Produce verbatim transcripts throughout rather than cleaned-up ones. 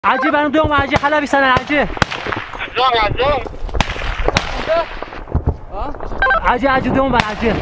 عجيب انا دوم عجي حلبي سنه عجي زوم يا زوم ها عجي عجي دوم ben عجي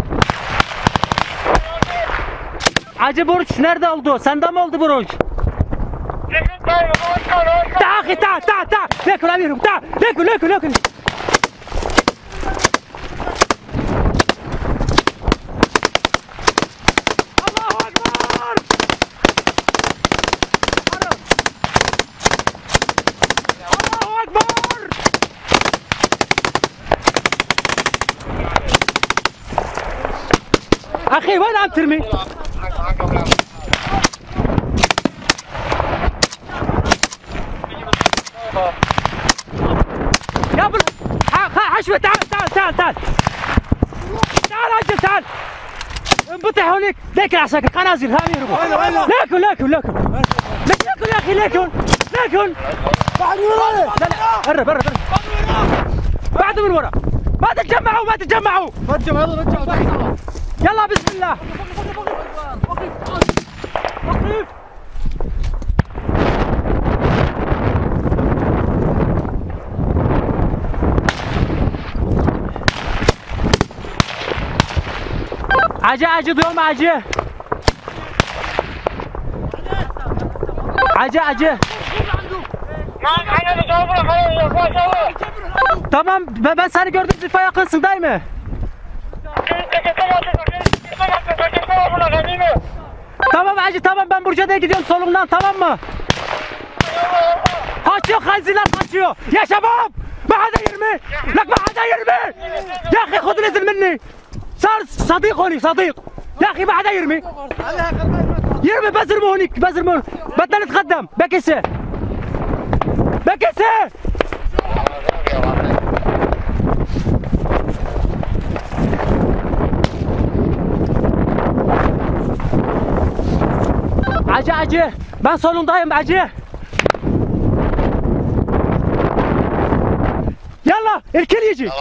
عجي buruç nerede oldu? Sende mi oldu buruç? تعال اخي تعال تعال تعال لكن اميرهم تعال لكن لكن لكن الله اكبر الله اكبر اخي وين عم ترمي؟ يا بل حشوة تعال تعال تعال تعال تعال عجل تعال انبطح هونيك ليكن عساكر قنازل ها امير ليكن ليكن ليكن ليكن يا اخي ليكن ليكن قرب قرب بعد من ورا ما تتجمعوا ما تتجمعوا ما تجمعوا رجعوا يلا بسم الله عجي عجي دوم عجي عجي عجي Tamam ben, ben seni gördüm zirfe yakınsın değil mi? Tamam Hacı tamam ben Burca'da gidiyorum solumdan tamam mı? Kaçıyor kayziler kaçıyor ya şabab ما حدا يرمي لك ما حدا يرمي يا اخي خذ الاذن مني صار صديق هوني صديق يا اخي ما حدا يرمي يرمي بزرمه هونيك بزرمه بدنا نتقدم بكسه بكسه Acı acı ben solundayım acı Yalla erkeleyici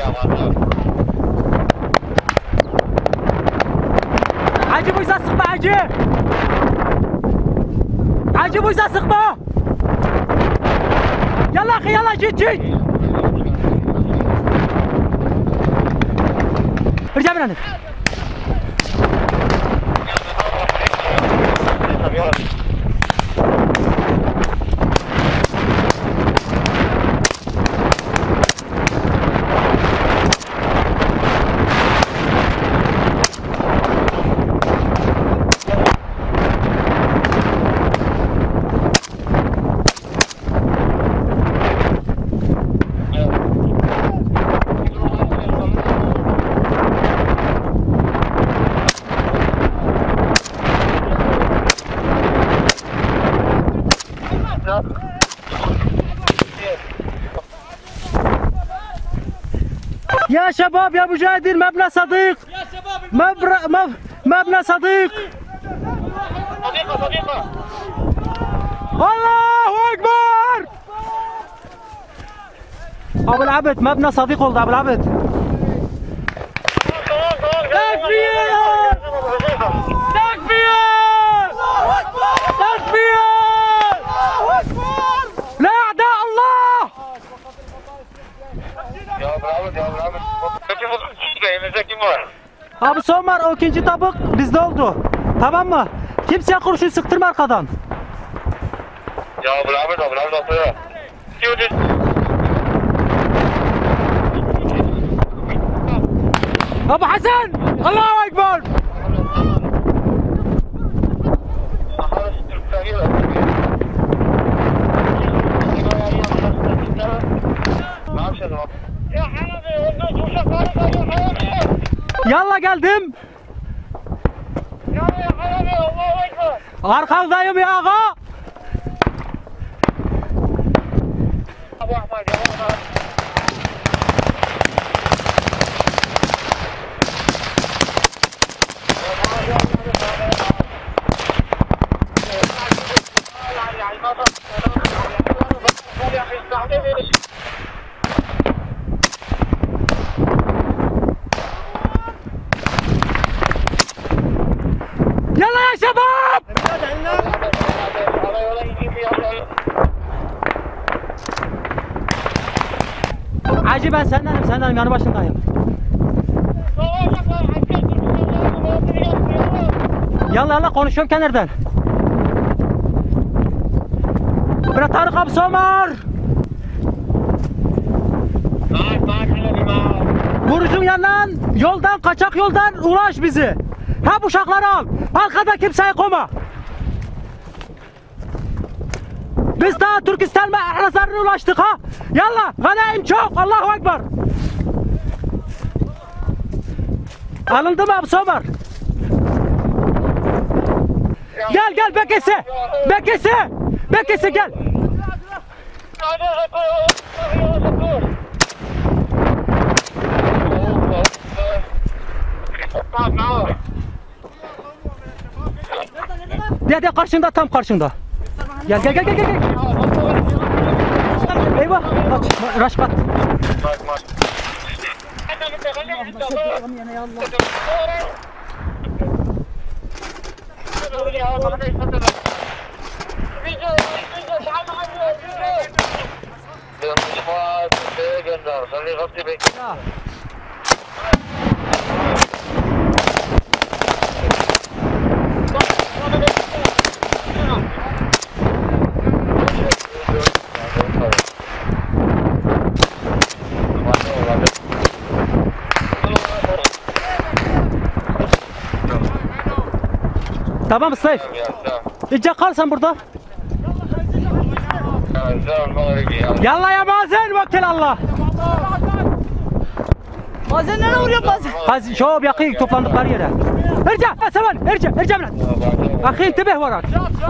Acı bu yüzden sıkma acı Acı bu yüzden sıkma Yalla akı yalla git git Rica ederim يا شباب يا مجاهدين مبنى صديق يا شباب مبر... مب... مبنى صديق صديقة صديقة الله اكبر ابو العبد مبنى صديق ولد ابو العبد تكبير تكبير تكبير لا اعداء الله يا bravo ya bravo. Peki bu elimizde kim var? Abi son var o ikinci tabuk bizde oldu. Tamam mı? Kimseye kurşun sıktırma arkadan. Ya bravo da bravo da ya. Abu Hasan! Allahu Ekber! Yalla geldim. Ya Hanabi Allahu Ekber. Arkandayım ya ağa. Abu Ahmad ya Ahmad. يلا يا شباب Hacı ben sendenim sendenim yanı başındayım. Yalla yalla konuşuyorum kenardan. Bırak Tarık abi Somar. Vurucun yanından yoldan kaçak yoldan ulaş bizi. Ha bu uşakları al. Arkada kimseyi koma. Biz daha Türkistan ve Ahrazarı'na ulaştık ha. Yallah ganaim çok. Allahu Ekber. Alındı mı abi Somar? Gel gel Bekesi. Bekesi. Bekesi gel. Diye diye karşında tam karşında. Gel gel gel gel gel. Eyvah. Kaç. Raşkat. Tamam Sayf. İyice kal sen burada. Yallah ya bazen vakil Allah. Bazen nereye vuruyor bazen? Hadi şov yakın toplandıkları yere. Erce, seven, erce, erce lan. Akı intibah varak.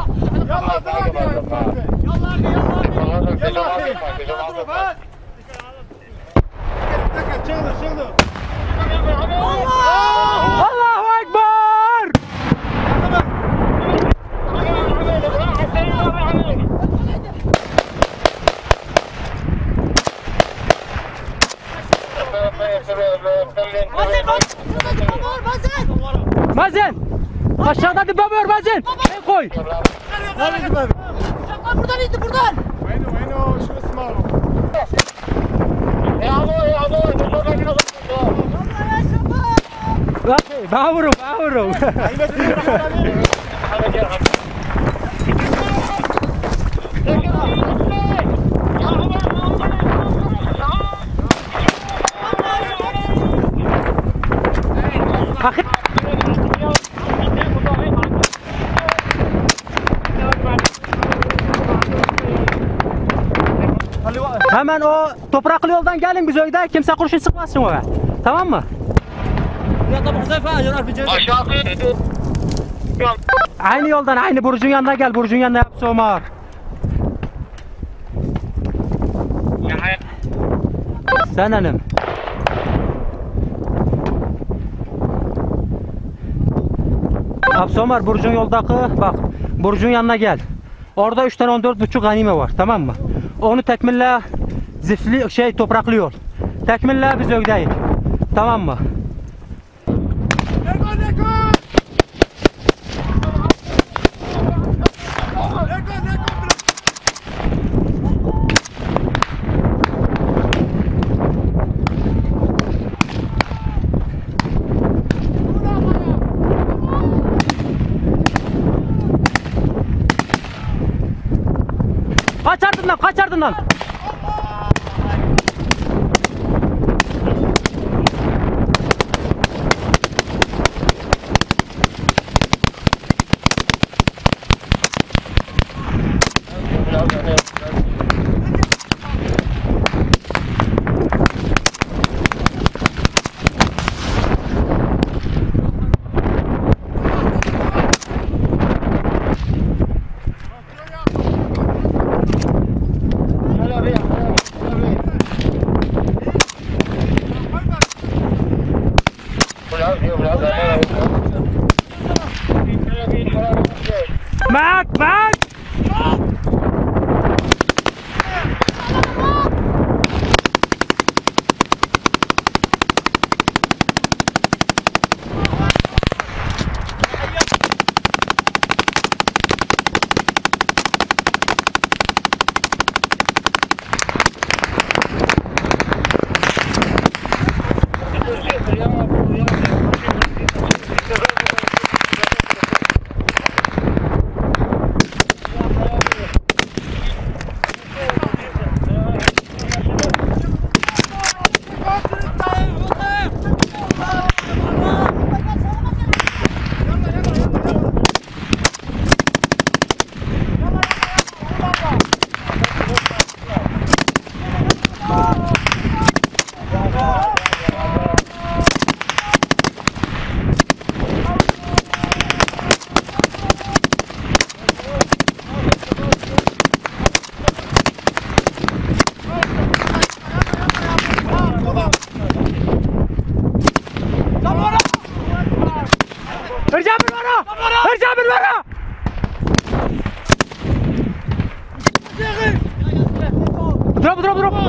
Allahu Ekber. Mazen. Aşağıda dibe var Mazen. Ne koy? Nerede dibe? Şaka buradan indi buradan. وينه وينه شو اسمه؟ يا ابو يا ابو Bana vurun, bana vurun. Akı. Hemen o topraklı yoldan gelin biz öyle kimse kurşun sıkmasın oraya. Tamam mı? Aşağı. Aynı yoldan aynı Burcu'nun yanına gel. Burcu'nun yanına yap Somar. Sen hanım. Absomar Burcu'nun yoldaki bak Burcu'nun yanına gel. Orada üç tane on dört buçuk ganime var tamam mı? Onu tekmille zifli şey topraklı yol. Tekmille biz ögdeyiz. Tamam mı? Kaç ardından, kaç ardından. Drop drop drop.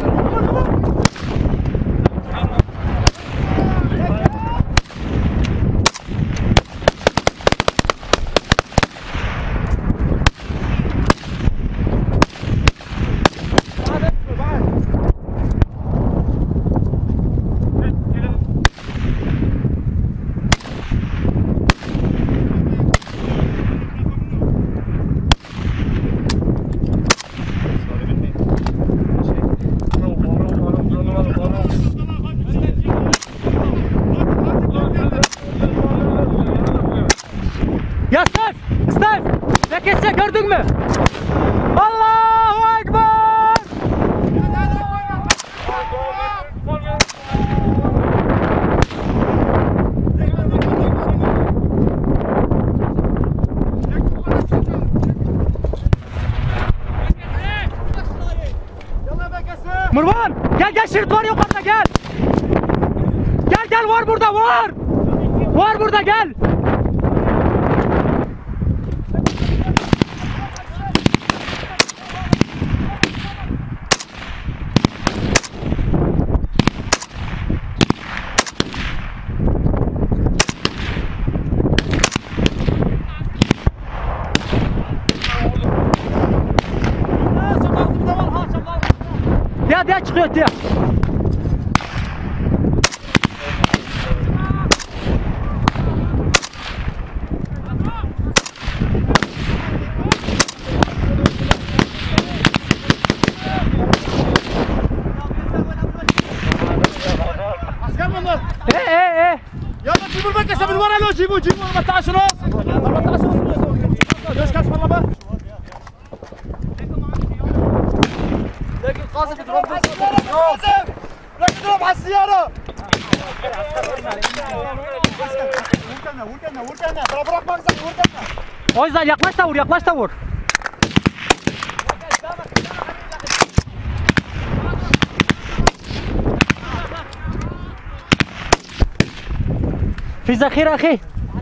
Ya Stef! Stef! Lekese gördün mü? Allahu Ekber! Murvan! Gel gel şerit var yukarıda gel! Gel gel var burada var! Var burada gel! Diye diye çıkıyor diye. ايه ايه ايه يلا جيبوا المكسه من ورا، لو جيبوا جيبوا أربعة عشر راس أربعة عشر راس. ليش كاس والله بقى؟ لكن قاسم يضرب قاسم لكن يضرب على السياره. وركنا وركنا وركنا ترى بروح مقصد وركنا. O yüzden yaklaş da vur, yaklaş da vur. في ذخيرة أخي.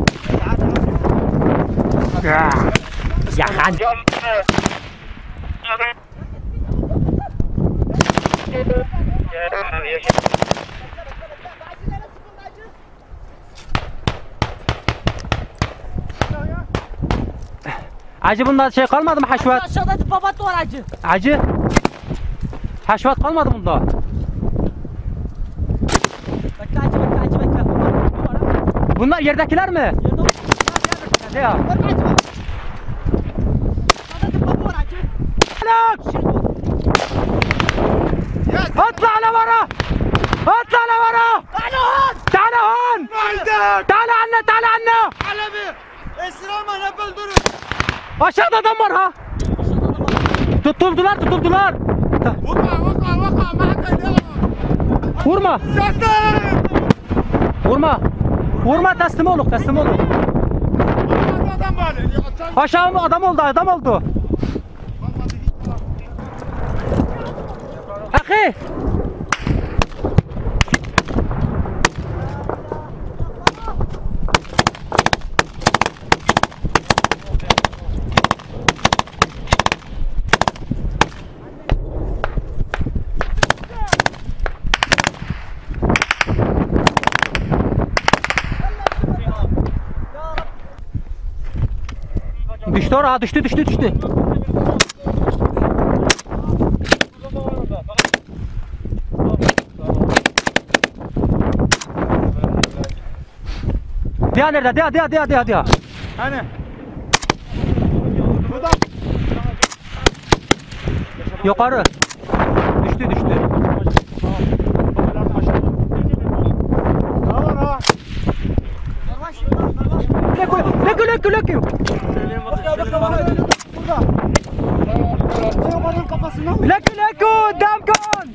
يا خان. Acı bunda şey kalmadı mı haşvat? Aşağıda babat var acı. Acı. Haşvat kalmadı bunda. Bekle acı bekle acı bekle. Bunlar yerdekiler mi? Yerde Ya. Bak acı bak. Aşağıda babat var acı. اطلع لورا اطلع لورا تعال هون تعال عنا تعال عنا علمي اسلام انا بلدر. aşağıda adam var ha. Tutuldular tutuldular. وقع وقع وقع معك اليوم. Vurma vurma vurma teslim olun teslim olun. adam var. Aşağı mı adam oldu adam oldu. Akhi. Düştü oraya düştü düştü düştü. Diğer nerede? Diğer diğer diğer diğer diğer. Hani? Yukarı. Düştü düştü. Lekü lekü lekü. Lekü lekü damkon.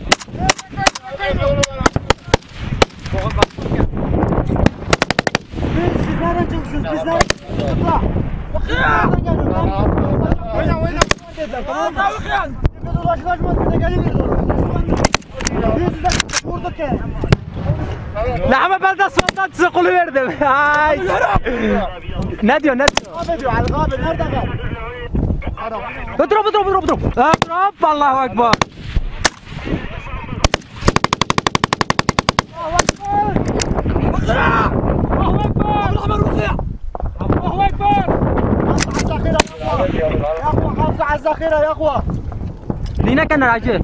Siz nereden çıkıyorsunuz? Biz nereden çıkıyoruz? Nereden geliyorsun lan? Oyna oyna. Tamam da bakın. Biz ulaşılaşmaz bize geliyoruz oraya. Biz size vurduk ya. La ama ben de sondan sıkılı verdim. Ay. Ne diyor ne diyor? Abi diyor Ali abi nerede kal? Drop drop drop drop. Drop Allahu Ekber. اخيرا يا اخوه. لينا كان راجع.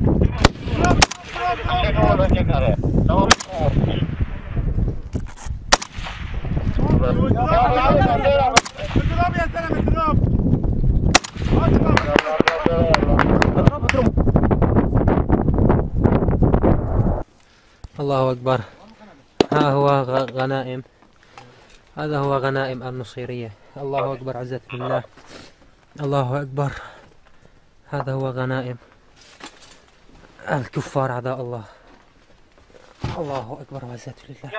الله أكبر. ها هو غنائم، هذا هو غنائم النصيرية. الله أكبر، عزة لله. الله أكبر، هذا هو غنائم الكفار أعداء الله. الله أكبر وعزة لله.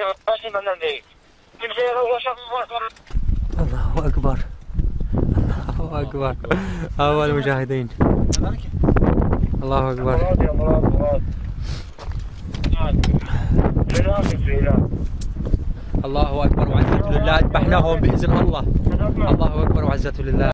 الله أكبر، الله أكبر. هؤلاء المجاهدين. الله أكبر. الله أكبر وعزة لله. ذبحناهم بإذن الله. الله أكبر وعزة لله.